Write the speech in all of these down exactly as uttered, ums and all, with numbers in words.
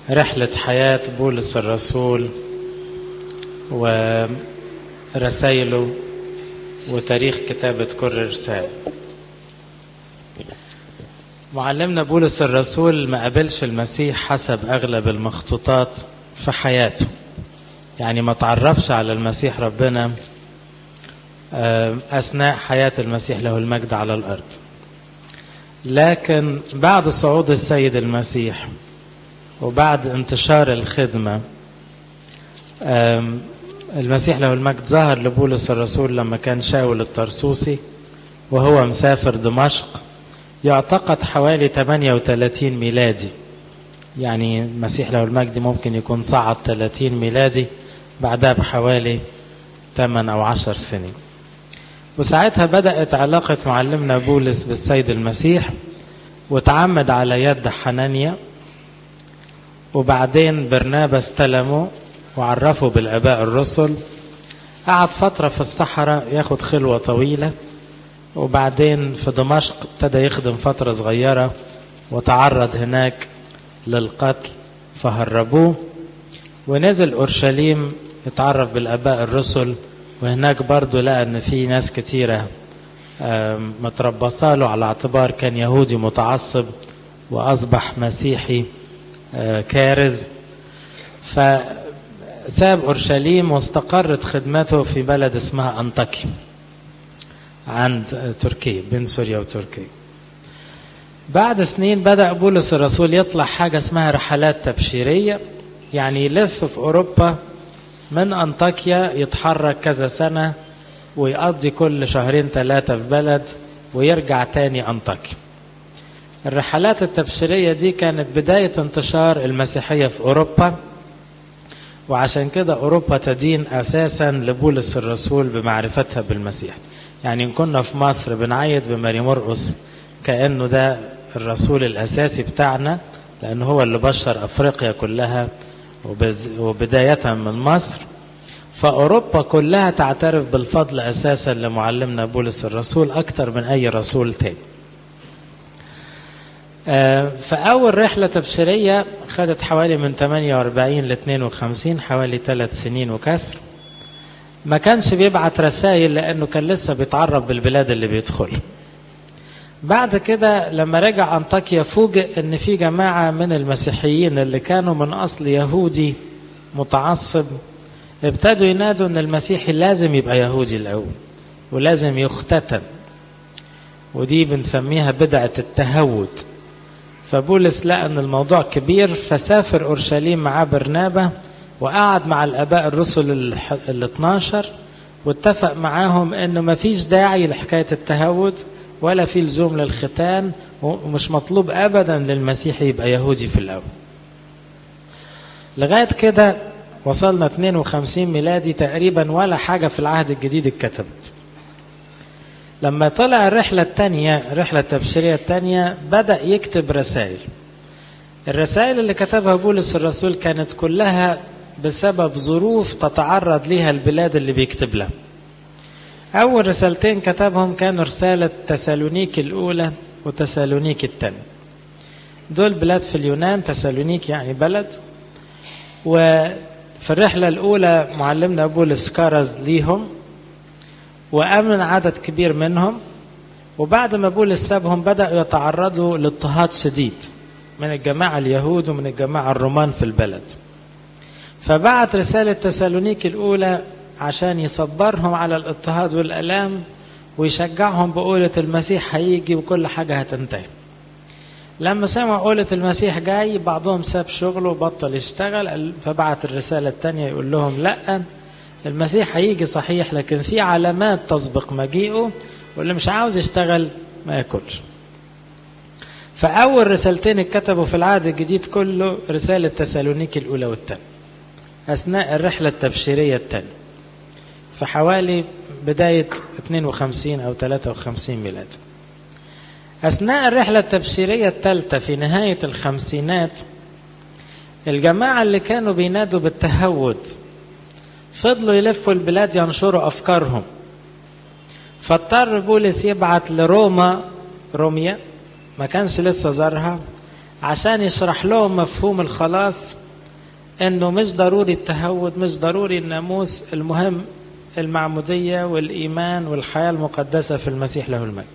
رحلة حياة بولس الرسول ورسائله وتاريخ كتابة كل رسالة. معلمنا بولس الرسول ما قابلش المسيح حسب أغلب المخطوطات في حياته، يعني ما تعرفش على المسيح ربنا أثناء حياة المسيح له المجد على الأرض، لكن بعد صعود السيد المسيح وبعد انتشار الخدمة المسيح له المجد ظهر لبولس الرسول لما كان شاول الطرسوسي وهو مسافر دمشق، يعتقد حوالي ثمانية وثلاثين ميلادي، يعني المسيح له المجد ممكن يكون صعد ثلاثين ميلادي بعدها بحوالي ثمانية أو عشر سنين. وساعتها بدأت علاقة معلمنا بولس بالسيد المسيح وتعمد على يد حنانيا، وبعدين برنابا استلمه وعرفه بالآباء الرسل. قعد فترة في الصحراء ياخد خلوة طويلة، وبعدين في دمشق ابتدى يخدم فترة صغيرة وتعرض هناك للقتل فهربوه، ونزل أورشليم يتعرف بالآباء الرسل، وهناك برضو لقى ان في ناس كتيرة متربصاله على اعتبار كان يهودي متعصب وأصبح مسيحي كارز. فساب أورشليم واستقرت خدمته في بلد اسمها أنطاكيا عند تركيا، بين سوريا وتركيا. بعد سنين بدأ بولس الرسول يطلع حاجة اسمها رحلات تبشيرية، يعني يلف في أوروبا من أنطاكيا، يتحرك كذا سنة ويقضي كل شهرين ثلاثة في بلد ويرجع تاني أنطاكيا. الرحلات التبشيرية دي كانت بداية انتشار المسيحية في أوروبا، وعشان كده أوروبا تدين أساسا لبولس الرسول بمعرفتها بالمسيح. يعني إن كنا في مصر بنعيد بماري مرقس كأنه ده الرسول الأساسي بتاعنا، لأنه هو اللي بشر أفريقيا كلها وبداية من مصر، فأوروبا كلها تعترف بالفضل أساسا لمعلمنا بولس الرسول أكتر من أي رسول تاني. فأول رحلة تبشيرية خدت حوالي من ثمانية وأربعين ل اثنين وخمسين، حوالي ثلاث سنين وكسر. ما كانش بيبعت رسائل لأنه كان لسه بيتعرف بالبلاد اللي بيدخلها. بعد كده لما رجع أنطاكيا فوجئ ان في جماعة من المسيحيين اللي كانوا من أصل يهودي متعصب ابتدوا ينادوا ان المسيحي لازم يبقى يهودي الأول ولازم يختتن، ودي بنسميها بدعة التهود. فبولس لقى ان الموضوع كبير فسافر أورشليم مع برنابا وقعد مع الآباء الرسل ال اثناشر واتفق معاهم انه ما فيش داعي لحكاية التهود ولا في لزوم للختان، ومش مطلوب أبدا للمسيح يبقى يهودي في الأول. لغاية كده وصلنا اثنين وخمسين ميلادي تقريبا، ولا حاجة في العهد الجديد اتكتبت. لما طلع الرحلة الثانية، رحلة التبشيرية الثانية، بدأ يكتب رسائل. الرسائل اللي كتبها بولس الرسول كانت كلها بسبب ظروف تتعرض لها البلاد اللي بيكتب لها. أول رسالتين كتبهم كانوا رسالة تسالونيك الأولى وتسالونيك الثانية. دول بلاد في اليونان، تسالونيك يعني بلد. وفي الرحلة الأولى معلمنا بولس كرز ليهم وأمن عدد كبير منهم، وبعد ما بولس سابهم بدأوا يتعرضوا لاضطهاد شديد من الجماعة اليهود ومن الجماعة الرومان في البلد. فبعت رسالة تسالونيك الأولى عشان يصبرهم على الاضطهاد والألام ويشجعهم بقولة المسيح هيجي وكل حاجة هتنتهي. لما سمعوا قولة المسيح جاي بعضهم ساب شغله وبطل يشتغل، فبعت الرسالة الثانية يقول لهم لا، المسيح هيجي صحيح لكن في علامات تسبق مجيئه، واللي مش عاوز يشتغل ما ياكلش. فأول رسالتين اتكتبوا في العهد الجديد كله رسالة تسالونيك الأولى والثانية أثناء الرحلة التبشيرية الثانية في حوالي بداية اثنين وخمسين أو ثلاثة وخمسين ميلاد. أثناء الرحلة التبشيرية الثالثة في نهاية الخمسينات، الجماعة اللي كانوا بينادوا بالتهود فضلوا يلفوا البلاد ينشروا أفكارهم، فاضطر بولس يبعت لروما، روميا ما كانش لسه زارها، عشان يشرح لهم مفهوم الخلاص، انه مش ضروري التهود، مش ضروري الناموس، المهم المعمودية والإيمان والحياة المقدسة في المسيح له المجد.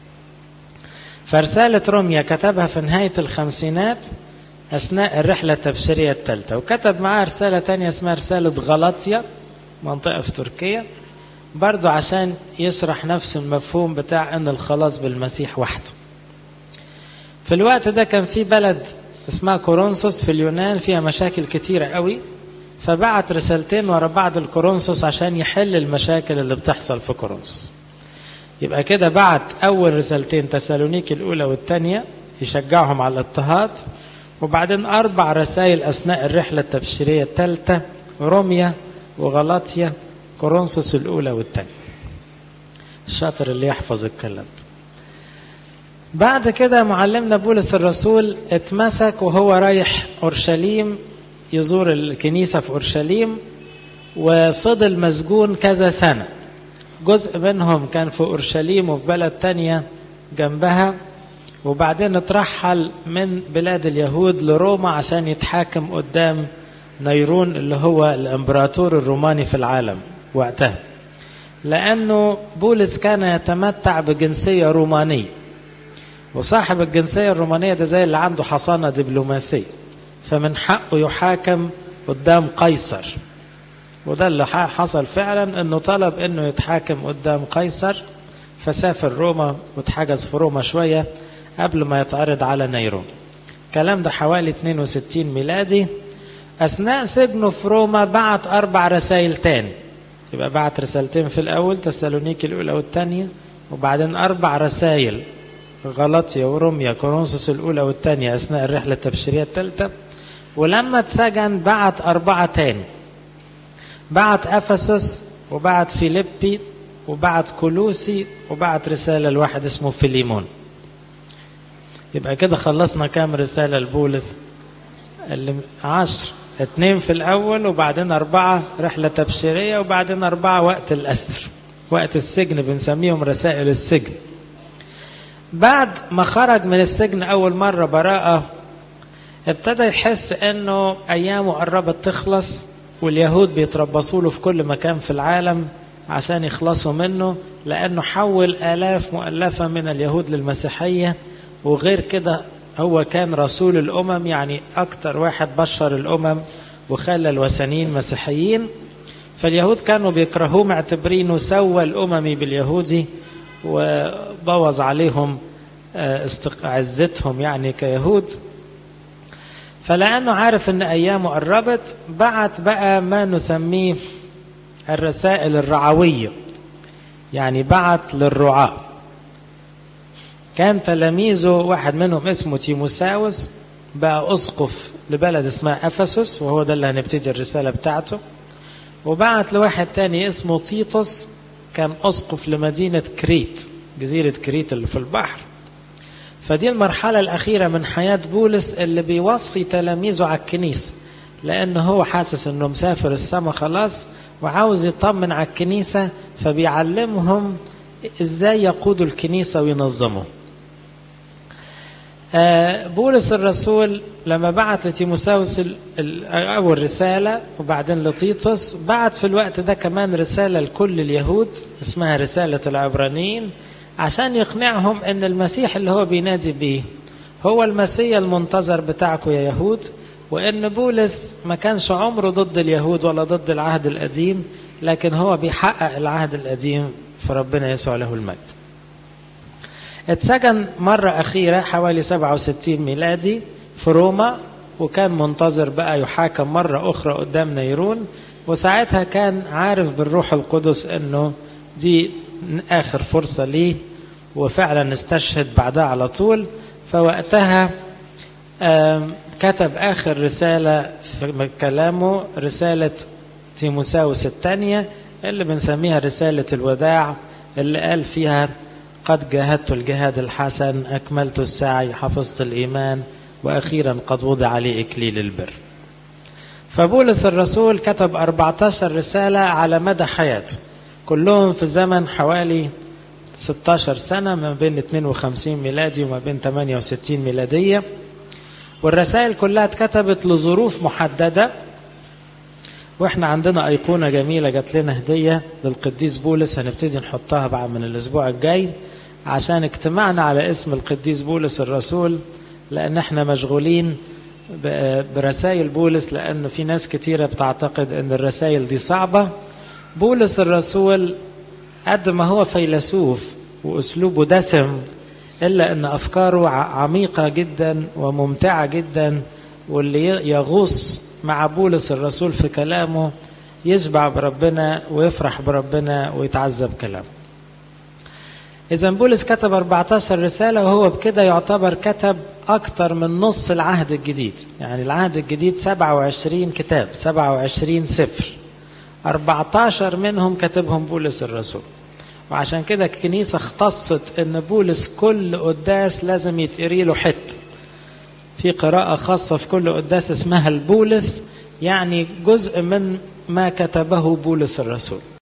فرسالة روميا كتبها في نهاية الخمسينات أثناء الرحلة التبشيرية الثالثة، وكتب معها رسالة تانية اسمها رسالة غلاطيا، منطقة في تركيا، برضو عشان يشرح نفس المفهوم بتاع أن الخلاص بالمسيح وحده. في الوقت ده كان في بلد اسمها كورنثوس في اليونان فيها مشاكل كتيرة قوي، فبعت رسالتين ورا بعض الكورنثوس عشان يحل المشاكل اللي بتحصل في كورنثوس. يبقى كده بعت أول رسالتين تسالونيكي الأولى والثانية يشجعهم على الاضطهاد، وبعدين أربع رسائل أثناء الرحلة التبشيرية الثالثة، روميا وغلاطيا كورنثوس الأولى والثانية. الشاطر اللي يحفظ الكلام. بعد كده معلمنا بولس الرسول اتمسك وهو رايح أورشليم يزور الكنيسة في أورشليم، وفضل مسجون كذا سنة. جزء منهم كان في أورشليم وفي بلد تانية جنبها، وبعدين اترحل من بلاد اليهود لروما عشان يتحاكم قدام نيرون اللي هو الامبراطور الروماني في العالم وقتها، لأنه بولس كان يتمتع بجنسية رومانية، وصاحب الجنسية الرومانية ده زي اللي عنده حصانة دبلوماسية، فمن حقه يحاكم قدام قيصر. وده اللي حصل فعلا، انه طلب انه يتحاكم قدام قيصر، فسافر روما واتحجز في روما شوية قبل ما يتعرض على نيرون. الكلام ده حوالي اثنين وستين ميلادي. اثناء سجنه في روما بعت اربع رسائل تاني، يبقى بعت رسالتين في الاول تسالونيكي الاولى والثانية، وبعدين اربع رسائل غلاطيا وروميا كورنثوس الاولى والثانية اثناء الرحلة التبشيرية الثالثة. ولما اتسجن بعت اربعة تاني، بعت افسس وبعت فيليبي وبعت كولوسي وبعت رسالة لواحد اسمه فيليمون. يبقى كده خلصنا كام رسالة لبولس؟ اللي عشر، اتنين في الاول وبعدين اربعة رحلة تبشيرية وبعدين اربعة وقت الاسر، وقت السجن بنسميهم رسائل السجن. بعد ما خرج من السجن اول مرة براءة، ابتدى يحس انه ايامه قربت تخلص، واليهود بيتربصوا له في كل مكان في العالم عشان يخلصوا منه، لانه حول الاف مؤلفة من اليهود للمسيحية. وغير كده هو كان رسول الامم، يعني اكتر واحد بشر الامم وخلى الوثنيين مسيحيين. فاليهود كانوا بيكرهوه، معتبرينه سوى الاممي باليهودي وبوظ عليهم عزتهم يعني كيهود. فلأنه عارف ان ايامه قربت، بعت بقى ما نسميه الرسائل الرعوية، يعني بعت للرعاة. كان تلاميذه واحد منهم اسمه تيموساوس بقى اسقف لبلد اسمها افسس، وهو ده اللي هنبتدي الرسالة بتاعته. وبعت لواحد تاني اسمه تيتوس كان اسقف لمدينة كريت، جزيرة كريت اللي في البحر. فدي المرحلة الأخيرة من حياة بولس اللي بيوصي تلاميذه على الكنيسة، لأنه هو حاسس أنه مسافر السما خلاص وعاوز يطمن على الكنيسة، فبيعلمهم إزاي يقودوا الكنيسة وينظموا. بولس الرسول لما بعت لتيموساوس أول رسالة وبعدين لتيتوس، بعت في الوقت ده كمان رسالة لكل اليهود اسمها رسالة العبرانيين، عشان يقنعهم ان المسيح اللي هو بينادي بيه هو المسيح المنتظر بتاعكم يا يهود، وان بولس ما كانش عمره ضد اليهود ولا ضد العهد القديم، لكن هو بيحقق العهد القديم في ربنا يسوع له المجد. اتسجن مرة أخيرة حوالي سبعة وستين ميلادي في روما، وكان منتظر بقى يحاكم مرة أخرى قدام نيرون. وساعتها كان عارف بالروح القدس أنه دي آخر فرصة ليه، وفعلا استشهد بعدها على طول. فوقتها كتب آخر رسالة في كلامه، رسالة تيموساوس الثانية اللي بنسميها رسالة الوداع، اللي قال فيها قد جاهدت الجهاد الحسن، أكملت السعي، حفظت الإيمان، وأخيرا قد وضع لي إكليل البر. فبولس الرسول كتب أربعة عشر رسالة على مدى حياته، كلهم في زمن حوالي ستة عشر سنة، ما بين اثنين وخمسين ميلادي وما بين ثمانية وستين ميلادية. والرسائل كلها اتكتبت لظروف محددة. واحنا عندنا أيقونة جميلة جات لنا هدية للقديس بولس، هنبتدي نحطها بقى من الأسبوع الجاي عشان اجتمعنا على اسم القديس بولس الرسول، لأن احنا مشغولين برسائل بولس، لأن في ناس كتيرة بتعتقد أن الرسائل دي صعبة. بولس الرسول قد ما هو فيلسوف وأسلوبه دسم، إلا أن أفكاره عميقة جدا وممتعة جدا، واللي يغوص مع بولس الرسول في كلامه يشبع بربنا ويفرح بربنا ويتعذب كلامه. إذن بولس كتب أربعة عشر رسالة، وهو بكده يعتبر كتب أكتر من نص العهد الجديد. يعني العهد الجديد سبعة وعشرين كتاب، سبعة وعشرين سفر، أربعة عشر منهم كتبهم بولس الرسول. وعشان كده الكنيسة اختصت ان بولس كل قداس لازم يتقري له حت، في قراءة خاصة في كل قداس اسمها البولس، يعني جزء من ما كتبه بولس الرسول.